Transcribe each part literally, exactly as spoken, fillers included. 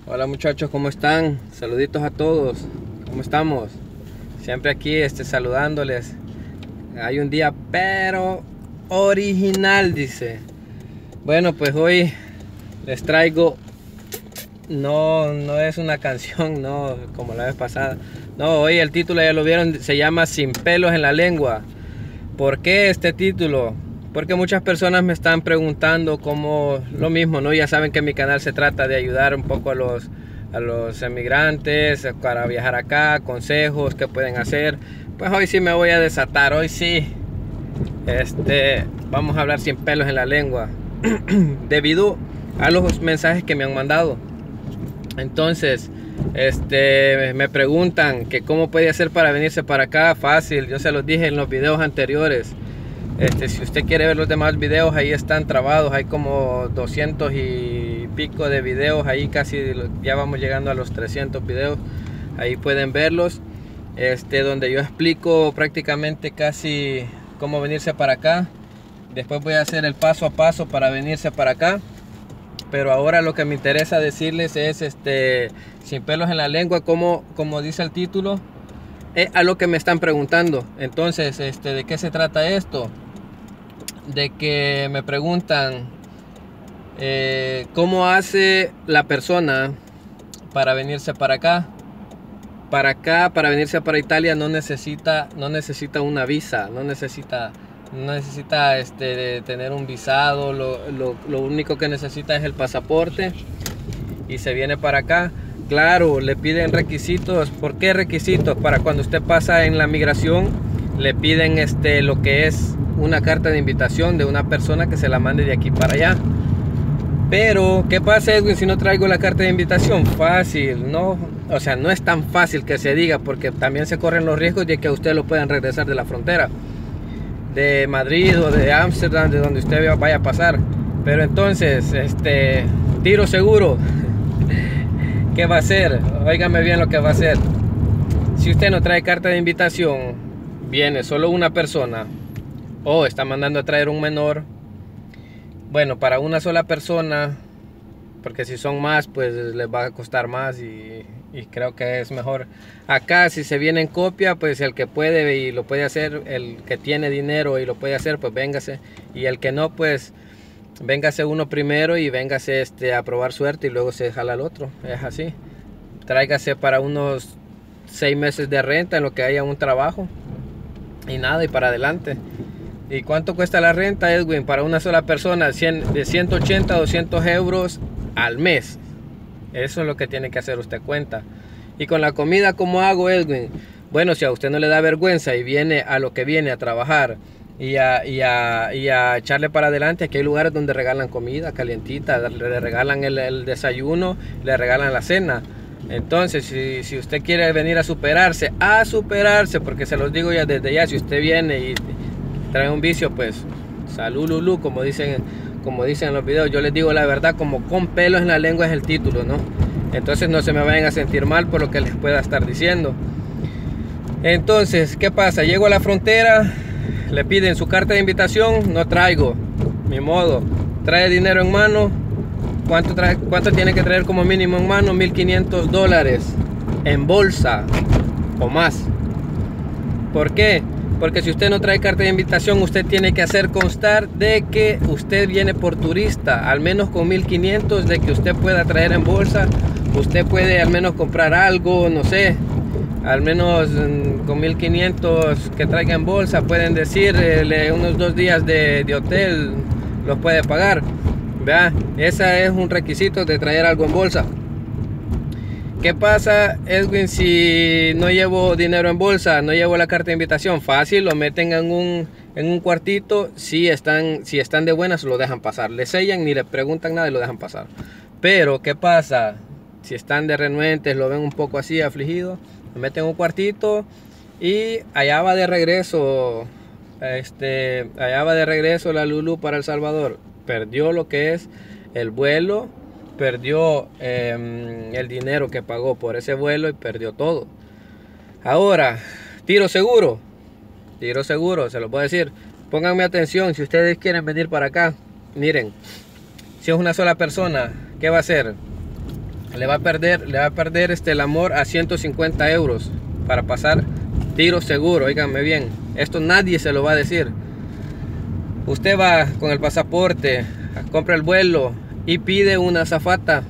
Hola muchachos, ¿cómo están? Saluditos a todos. ¿Cómo estamos? Siempre aquí este, saludándoles. Hay un día pero original, dice. Bueno, pues hoy les traigo, no, no es una canción, no, como la vez pasada. No, hoy el título ya lo vieron, se llama Sin pelos en la lengua. ¿Por qué este título? Porque muchas personas me están preguntando cómo, lo mismo, ¿no? Ya saben que mi canal se trata de ayudar un poco a los, a los emigrantes para viajar acá, consejos que pueden hacer. Pues hoy sí me voy a desatar, hoy sí. Este, vamos a hablar sin pelos en la lengua. Debido a los mensajes que me han mandado. Entonces, este, me preguntan que cómo puede hacer para venirse para acá. Fácil, yo se los dije en los videos anteriores. Este, si usted quiere ver los demás videos, ahí están trabados, hay como doscientos y pico de videos, ahí casi ya vamos llegando a los trescientos videos, ahí pueden verlos, este, donde yo explico prácticamente casi cómo venirse para acá. Después voy a hacer el paso a paso para venirse para acá, pero ahora lo que me interesa decirles es, este, sin pelos en la lengua, como, como dice el título, es a lo que me están preguntando. Entonces, este, ¿de qué se trata esto? De que me preguntan eh, cómo hace la persona para venirse para acá. Para acá, para venirse para Italia no necesita, no necesita una visa, no necesita, no necesita este, de tener un visado. Lo, lo, lo único que necesita es el pasaporte y se viene para acá. Claro, le piden requisitos. ¿Por qué requisitos? Para cuando usted pasa en la migración, le piden este, lo que es una carta de invitación de una persona que se la mande de aquí para allá. Pero, ¿qué pasa, Edwin, si no traigo la carta de invitación? Fácil, ¿no? O sea, no es tan fácil que se diga, porque también se corren los riesgos de que usted lo puedan regresar de la frontera. De Madrid o de Ámsterdam, de donde usted vaya a pasar. Pero entonces, este, tiro seguro. ¿Qué va a hacer? Óigame bien lo que va a hacer. Si usted no trae carta de invitación, viene solo una persona, o está mandando a traer un menor, bueno, para una sola persona, porque si son más, pues les va a costar más y, y creo que es mejor. Acá, si se viene en copia, pues el que puede y lo puede hacer, el que tiene dinero y lo puede hacer, pues véngase. Y el que no, pues véngase uno primero y véngase este, a probar suerte y luego se jala al otro. Es así. Tráigase para unos seis meses de renta en lo que haya un trabajo. Y nada, y para adelante. ¿Y cuánto cuesta la renta, Edwin? Para una sola persona, cien, de ciento ochenta a doscientos euros al mes. Eso es lo que tiene que hacer usted cuenta. Y con la comida, ¿cómo hago, Edwin? Bueno, si a usted no le da vergüenza y viene a lo que viene a trabajar y a, y a, y a echarle para adelante, aquí hay lugares donde regalan comida calientita, le regalan el, el desayuno, le regalan la cena. Entonces, si, si usted quiere venir a superarse, a superarse, porque se los digo ya desde ya, si usted viene y trae un vicio, pues salud lulú, como dicen, como dicen en los videos, yo les digo la verdad, como con pelos en la lengua es el título, ¿no? Entonces no se me vayan a sentir mal por lo que les pueda estar diciendo. Entonces, ¿qué pasa? Llego a la frontera, le piden su carta de invitación, no traigo, ni modo, trae dinero en mano. ¿Cuánto, trae, ¿Cuánto tiene que traer como mínimo en mano? mil quinientos dólares en bolsa o más. ¿Por qué? Porque si usted no trae carta de invitación, usted tiene que hacer constar de que usted viene por turista. Al menos con mil quinientos de que usted pueda traer en bolsa, usted puede al menos comprar algo, no sé. Al menos con mil quinientos que traiga en bolsa, pueden decirle unos dos días de, de hotel, los puede pagar. ¿Vea? Ese es un requisito de traer algo en bolsa. ¿Qué pasa, Edwin, si no llevo dinero en bolsa, no llevo la carta de invitación? Fácil, lo meten en un, en un cuartito. Si están, si están de buenas, lo dejan pasar. Le sellan, ni le preguntan nada y lo dejan pasar. Pero, ¿qué pasa? Si están de renuentes, lo ven un poco así, afligido, lo meten en un cuartito y allá va de regreso. Este, allá va de regreso la Lulu para El Salvador. Perdió lo que es el vuelo, perdió eh, el dinero que pagó por ese vuelo y perdió todo. Ahora, tiro seguro, tiro seguro, se lo puedo decir. Pónganme atención si ustedes quieren venir para acá. Miren, si es una sola persona, ¿qué va a hacer? le va a perder, le va a perder este, el amor a ciento cincuenta euros para pasar tiro seguro. Óiganme bien, esto nadie se lo va a decir. Usted va con el pasaporte, compra el vuelo y pide una azafata.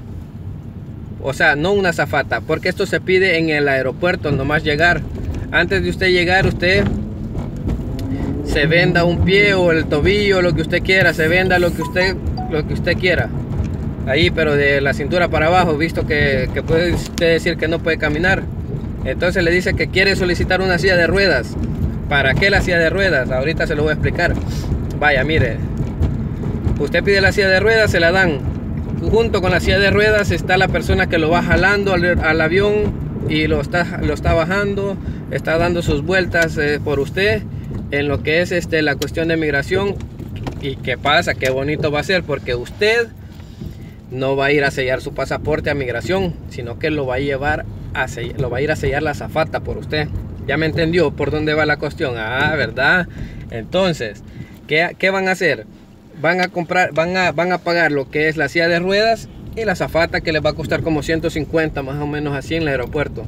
O sea, no una azafata, porque esto se pide en el aeropuerto, nomás llegar. Antes de usted llegar, usted se venda un pie o el tobillo, lo que usted quiera, se venda lo que usted, lo que usted quiera. Ahí, pero de la cintura para abajo, visto que, que puede usted decir que no puede caminar. Entonces le dice que quiere solicitar una silla de ruedas. ¿Para qué la silla de ruedas? Ahorita se lo voy a explicar. Vaya, mire. Usted pide la silla de ruedas, se la dan. Junto con la silla de ruedas está la persona que lo va jalando al, al avión y lo está, lo está bajando, está dando sus vueltas eh, por usted en lo que es este, la cuestión de migración. ¿Y qué pasa? Qué bonito va a ser, porque usted no va a ir a sellar su pasaporte a migración, sino que lo va a llevar a sellar, lo va a ir a sellar la azafata por usted. ¿Ya me entendió por dónde va la cuestión? Ah, ¿verdad? Entonces, ¿qué, qué van a hacer? Van a comprar, van a, van a pagar lo que es la silla de ruedas y la azafata, que les va a costar como ciento cincuenta más o menos así en el aeropuerto.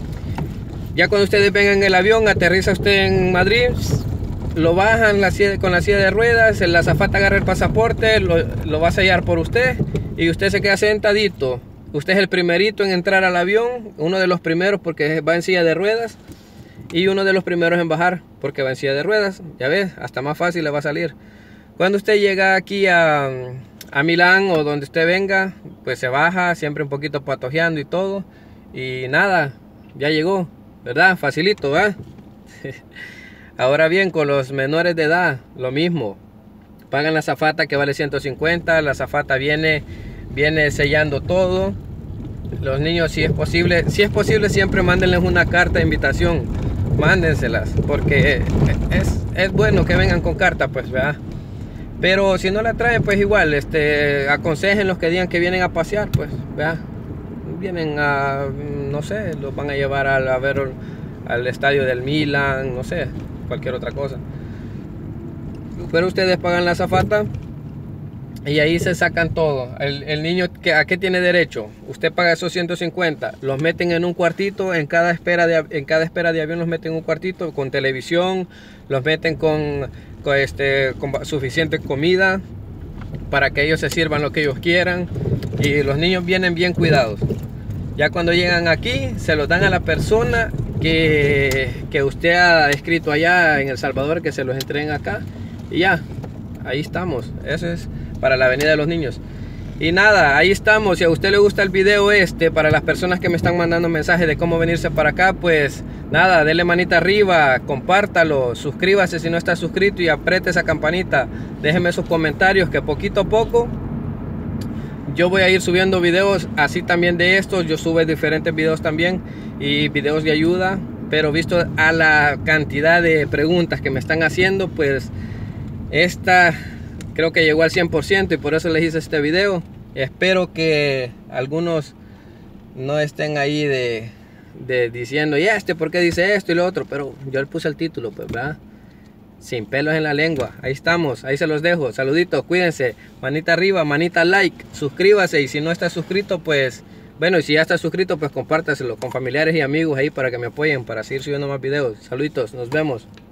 Ya cuando ustedes vengan en el avión, aterriza usted en Madrid, lo bajan la silla, con la silla de ruedas, la azafata agarra el pasaporte, lo, lo va a sellar por usted y usted se queda sentadito. Usted es el primerito en entrar al avión, uno de los primeros porque va en silla de ruedas, y uno de los primeros en bajar porque va en silla de ruedas. Ya ves, hasta más fácil le va a salir. Cuando usted llega aquí a, a Milán o donde usted venga, pues se baja, siempre un poquito patojeando y todo, y nada, ya llegó, ¿verdad? Facilito, ¿verdad? Ahora bien, con los menores de edad, lo mismo. Pagan la azafata, que vale ciento cincuenta. La azafata viene, viene sellando todo. Los niños, si es posible, si es posible, siempre mándenles una carta de invitación. Mándenselas, porque es, es bueno que vengan con carta, pues, ¿verdad? Pero si no la traen, pues igual, este, aconsejen los que digan que vienen a pasear, pues, ¿verdad? Vienen a, no sé, los van a llevar a, a ver al estadio del Milan, no sé, cualquier otra cosa. Pero ustedes pagan la azafata y ahí se sacan todo. El, el niño, ¿a qué tiene derecho? Usted paga esos ciento cincuenta, los meten en un cuartito, en cada espera de, en cada espera de avión los meten en un cuartito con televisión, los meten con, con, este, con suficiente comida para que ellos se sirvan lo que ellos quieran, y los niños vienen bien cuidados. Ya cuando llegan aquí, se los dan a la persona que, que usted ha escrito allá en El Salvador, que se los entreguen acá, y ya, ahí estamos. Eso es para la Avenida de los Niños. Y nada, ahí estamos. Si a usted le gusta el video este, para las personas que me están mandando mensajes de cómo venirse para acá, pues nada, denle manita arriba, compártalo, suscríbase si no está suscrito y apriete esa campanita. Déjenme sus comentarios, que poquito a poco yo voy a ir subiendo videos así también de estos. Yo subo diferentes videos también y videos de ayuda, pero visto a la cantidad de preguntas que me están haciendo, pues esta creo que llegó al cien por ciento y por eso les hice este video. Espero que algunos no estén ahí de, de diciendo, y este, ¿por qué dice esto y lo otro? Pero yo le puse el título, pues, ¿verdad? Sin pelos en la lengua. Ahí estamos, ahí se los dejo. Saluditos, cuídense. Manita arriba, manita like, suscríbase. Y si no está suscrito, pues, bueno, y si ya está suscrito, pues compártaselo con familiares y amigos ahí para que me apoyen, para seguir subiendo más videos. Saluditos, nos vemos.